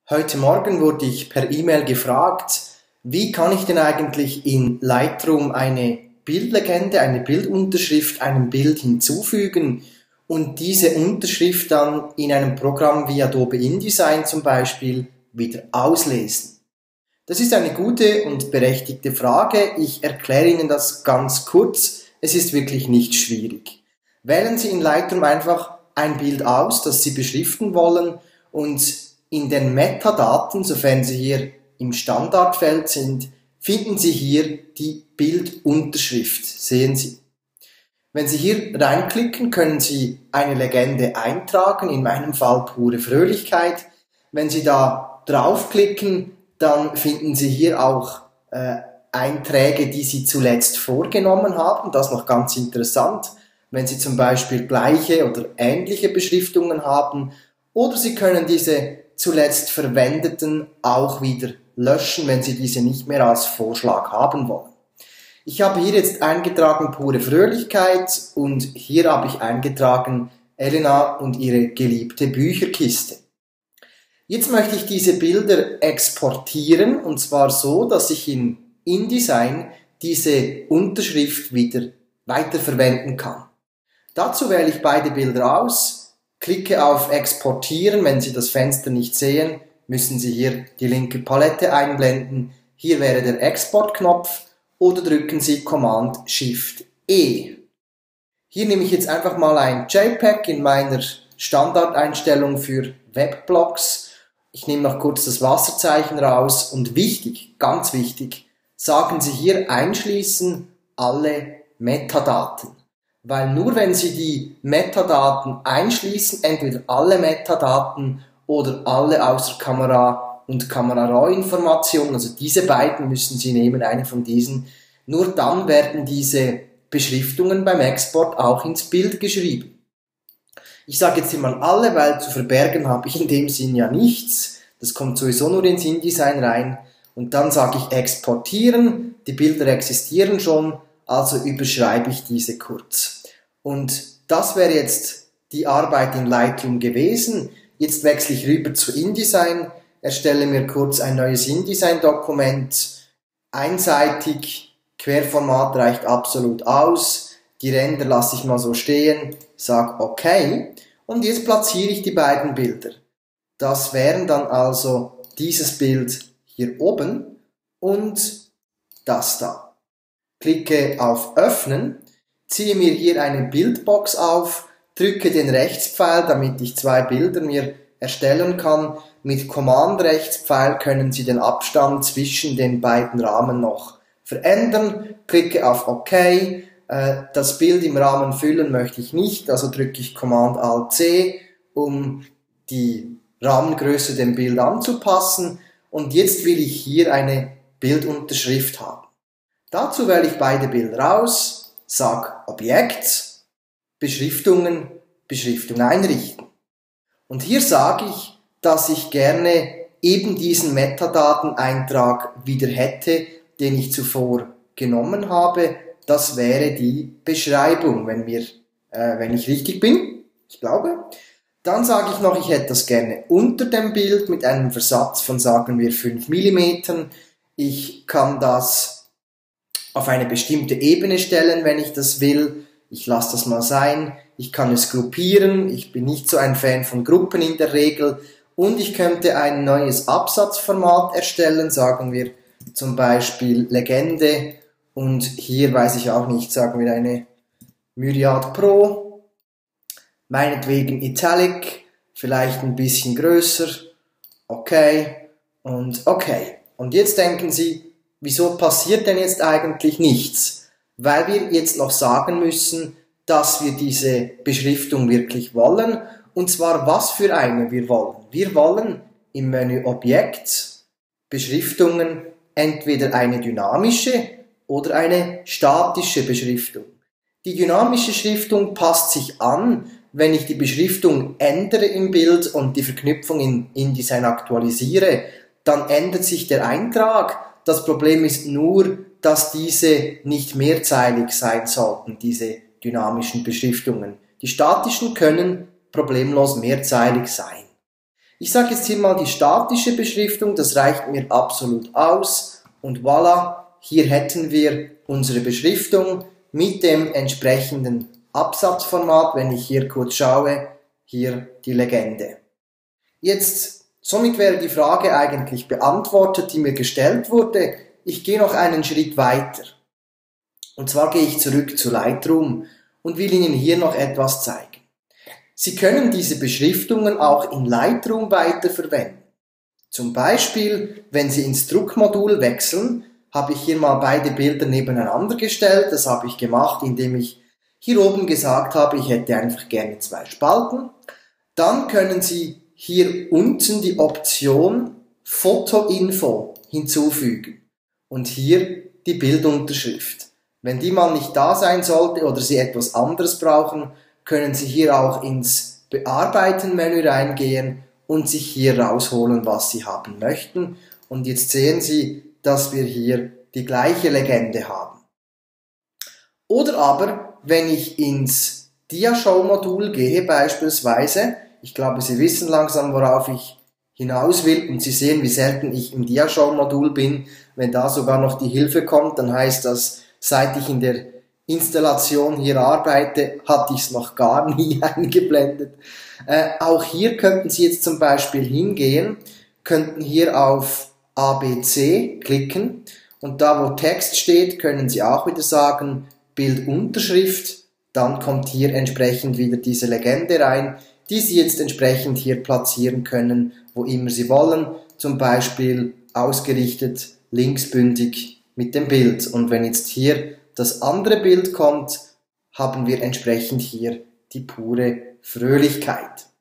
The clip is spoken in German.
Heute Morgen wurde ich per E-Mail gefragt, wie kann ich denn eigentlich in Lightroom eine Bildlegende, eine Bildunterschrift einem Bild hinzufügen und diese Unterschrift dann in einem Programm wie Adobe InDesign zum Beispiel wieder auslesen. Das ist eine gute und berechtigte Frage. Ich erkläre Ihnen das ganz kurz. Es ist wirklich nicht schwierig. Wählen Sie in Lightroom einfach ein Bild aus, das Sie beschriften wollen, und in den Metadaten, sofern Sie hier im Standardfeld sind, finden Sie hier die Bildunterschrift. Sehen Sie. Wenn Sie hier reinklicken, können Sie eine Legende eintragen, in meinem Fall pure Fröhlichkeit. Wenn Sie da draufklicken, dann finden Sie hier auch Einträge, die Sie zuletzt vorgenommen haben. Das ist noch ganz interessant. Wenn Sie zum Beispiel gleiche oder ähnliche Beschriftungen haben, oder Sie können diese zuletzt verwendeten auch wieder löschen, wenn Sie diese nicht mehr als Vorschlag haben wollen. Ich habe hier jetzt eingetragen pure Fröhlichkeit und hier habe ich eingetragen Elena und ihre geliebte Bücherkiste. Jetzt möchte ich diese Bilder exportieren, und zwar so, dass ich in InDesign diese Unterschrift wieder weiterverwenden kann. Dazu wähle ich beide Bilder aus, klicke auf Exportieren. Wenn Sie das Fenster nicht sehen, müssen Sie hier die linke Palette einblenden. Hier wäre der Exportknopf oder drücken Sie Command-Shift-E. Hier nehme ich jetzt einfach mal ein JPEG in meiner Standardeinstellung für Webblocks. Ich nehme noch kurz das Wasserzeichen raus und wichtig, ganz wichtig, sagen Sie hier einschließen alle Metadaten. Weil nur wenn Sie die Metadaten einschließen, entweder alle Metadaten oder alle außer Kamera und Kamera-RAW-Informationen, also diese beiden müssen Sie nehmen, eine von diesen, nur dann werden diese Beschriftungen beim Export auch ins Bild geschrieben. Ich sage jetzt immer alle, weil zu verbergen habe ich in dem Sinn ja nichts. Das kommt sowieso nur ins InDesign rein. Und dann sage ich exportieren, die Bilder existieren schon, also überschreibe ich diese kurz. Und das wäre jetzt die Arbeit in Lightroom gewesen. Jetzt wechsle ich rüber zu InDesign, erstelle mir kurz ein neues InDesign-Dokument, einseitig, Querformat reicht absolut aus, die Ränder lasse ich mal so stehen, sage OK und jetzt platziere ich die beiden Bilder. Das wären dann also dieses Bild hier oben und das da. Klicke auf Öffnen, ziehe mir hier eine Bildbox auf, drücke den Rechtspfeil, damit ich zwei Bilder mir erstellen kann. Mit Command-Rechtspfeil können Sie den Abstand zwischen den beiden Rahmen noch verändern. Klicke auf OK. Das Bild im Rahmen füllen möchte ich nicht, also drücke ich Command-Alt-C, um die Rahmengröße dem Bild anzupassen. Und jetzt will ich hier eine Bildunterschrift haben. Dazu wähle ich beide Bilder aus, sage Objekt, Beschriftungen, Beschriftung einrichten. Und hier sage ich, dass ich gerne eben diesen Metadateneintrag wieder hätte, den ich zuvor genommen habe. Das wäre die Beschreibung, wenn ich richtig bin, ich glaube. Dann sage ich noch, ich hätte das gerne unter dem Bild mit einem Versatz von, sagen wir, 5 mm. Ich kann das auf eine bestimmte Ebene stellen, wenn ich das will. Ich lasse das mal sein. Ich kann es gruppieren. Ich bin nicht so ein Fan von Gruppen in der Regel. Und ich könnte ein neues Absatzformat erstellen, sagen wir zum Beispiel Legende. Und hier weiß ich auch nicht, sagen wir eine Myriad Pro. Meinetwegen Italic, vielleicht ein bisschen größer. Okay und okay. Und jetzt denken Sie, wieso passiert denn jetzt eigentlich nichts? Weil wir jetzt noch sagen müssen, dass wir diese Beschriftung wirklich wollen. Und zwar, was für eine wir wollen. Wir wollen im Menü Objekt, Beschriftungen, entweder eine dynamische oder eine statische Beschriftung. Die dynamische Schriftung passt sich an, wenn ich die Beschriftung ändere im Bild und die Verknüpfung in InDesign aktualisiere, dann ändert sich der Eintrag. Das Problem ist nur, dass diese nicht mehrzeilig sein sollten, diese dynamischen Beschriftungen. Die statischen können problemlos mehrzeilig sein. Ich sage jetzt hier mal die statische Beschriftung, das reicht mir absolut aus und voilà, hier hätten wir unsere Beschriftung mit dem entsprechenden Absatzformat. Wenn ich hier kurz schaue, hier die Legende. Jetzt, somit wäre die Frage eigentlich beantwortet, die mir gestellt wurde. Ich gehe noch einen Schritt weiter. Und zwar gehe ich zurück zu Lightroom und will Ihnen hier noch etwas zeigen. Sie können diese Beschriftungen auch in Lightroom weiterverwenden. Zum Beispiel, wenn Sie ins Druckmodul wechseln, habe ich hier mal beide Bilder nebeneinander gestellt. Das habe ich gemacht, indem ich hier oben gesagt habe, ich hätte einfach gerne 2 Spalten. Dann können Sie hier unten die Option Fotoinfo hinzufügen und hier die Bildunterschrift. Wenn die mal nicht da sein sollte oder Sie etwas anderes brauchen, können Sie hier auch ins Bearbeiten-Menü reingehen und sich hier rausholen, was Sie haben möchten. Und jetzt sehen Sie, dass wir hier die gleiche Legende haben. Oder aber, wenn ich ins Diashow-Modul gehe beispielsweise, ich glaube, Sie wissen langsam, worauf ich hinaus will und Sie sehen, wie selten ich im Diashow-Modul bin. Wenn da sogar noch die Hilfe kommt, dann heißt das, seit ich in der Installation hier arbeite, hatte ich es noch gar nie eingeblendet. Auch hier könnten Sie jetzt zum Beispiel hingehen, könnten hier auf ABC klicken und da, wo Text steht, können Sie auch wieder sagen, Bildunterschrift, dann kommt hier entsprechend wieder diese Legende rein, die Sie jetzt entsprechend hier platzieren können, wo immer Sie wollen, zum Beispiel ausgerichtet linksbündig mit dem Bild. Und wenn jetzt hier das andere Bild kommt, haben wir entsprechend hier die pure Fröhlichkeit.